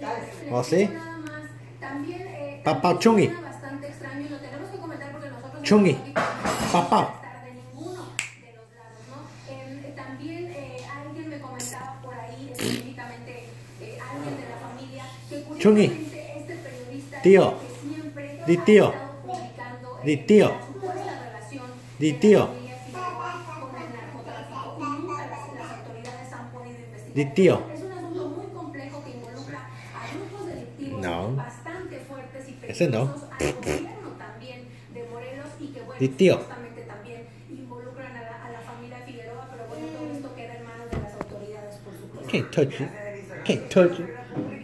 ¿Oh, sí? Papá Chungi. Chungi. Papá. También alguien me comentaba por ahí, específicamente alguien de la familia, que Chungi. este periodista Tío. que siempre Di tío. ha estado publicando Di tío. la supuesta relación Di de tío. la familia Figueroa con el narcotráfico y nunca las autoridades han podido investigar. Di tío. Es un asunto muy complejo que involucra a grupos delictivos No. bastante fuertes y Ese no. peligrosos, al gobierno también de Morelos y que bueno, Di tío. justamente también involucran a la familia Figueroa, pero bueno, todo esto queda en manos de las autoridades, por supuesto. Can't touch it. Can't touch it.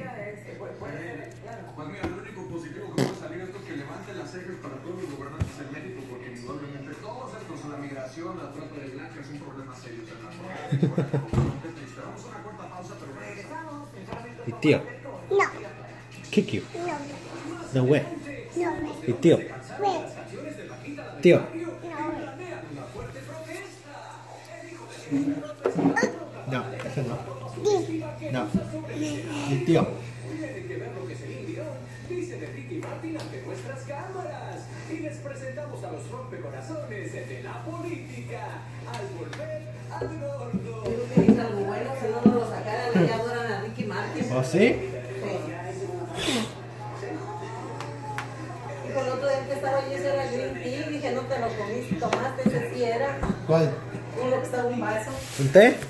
Pues mira, lo único positivo que puede salir esto es que levante las cejas para todos los gobernantes en México, porque indudablemente todos estos, la migración, la trata de blancas, son problemas serios en la zona. Vamos a una corta pausa, pero regresamos. Di tío. No. Kick you. No. No way. No. Di tío. Wait. Tío. No, ese no. No. Di tío. Tienen que ver lo que se vivió, dicen Enrique y Martín ante nuestras cámaras. Y les presentamos a los rompecorazones de la política. Al volver al gordo. Creo que es algo bueno, si no lo sacaran, ya adoran a Ricky Martin. ¿Oh, sí? Y con otro día que estaba allí, ese era Green Tea, dije, no te lo comiste, tomaste, ese sí era. ¿Cuál? Uno que estaba en un vaso. ¿Un té?